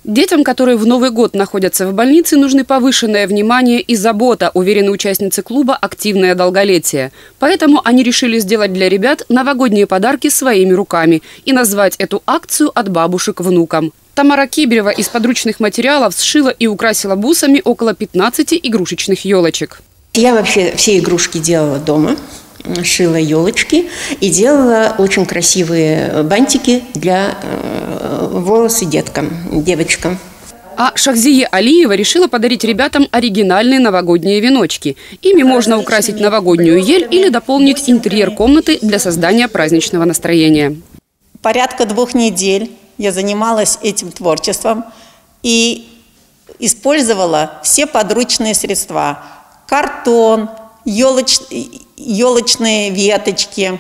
Детям, которые в Новый год находятся в больнице, нужны повышенное внимание и забота, уверены участницы клуба «Активное долголетие». Поэтому они решили сделать для ребят новогодние подарки своими руками и назвать эту акцию «От бабушек внукам». Тамара Киберева из подручных материалов сшила и украсила бусами около 15 игрушечных елочек. Я вообще все игрушки делала дома. Шила елочки и делала очень красивые бантики для волосы девочкам. А Шахзие Алиева решила подарить ребятам оригинальные новогодние веночки. Ими можно украсить новогоднюю ель или дополнить интерьер комнаты для создания праздничного настроения. Порядка 2 недель я занималась этим творчеством и использовала все подручные средства. Картон, елочные веточки,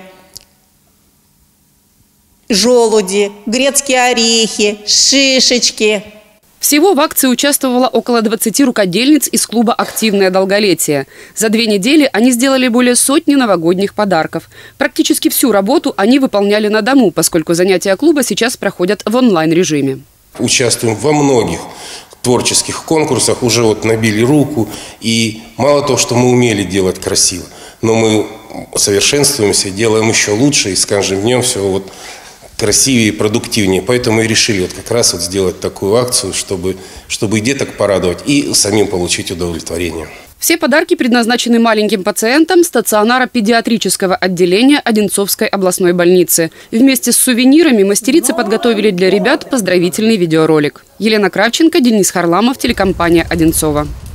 желуди, грецкие орехи, шишечки. Всего в акции участвовало около 20 рукодельниц из клуба «Активное долголетие». За 2 недели они сделали более сотни новогодних подарков. Практически всю работу они выполняли на дому, поскольку занятия клуба сейчас проходят в онлайн-режиме. Участвуем во многих творческих конкурсах, уже вот набили руку. И мало того, что мы умели делать красиво, но мы совершенствуемся, делаем еще лучше, и с каждым днем все вот красивее и продуктивнее. Поэтому и решили вот как раз вот сделать такую акцию, чтобы и деток порадовать, и самим получить удовлетворение. Все подарки предназначены маленьким пациентам стационара педиатрического отделения Одинцовской областной больницы. Вместе с сувенирами мастерицы подготовили для ребят поздравительный видеоролик. Елена Кравченко, Денис Харламов, телекомпания «Одинцова».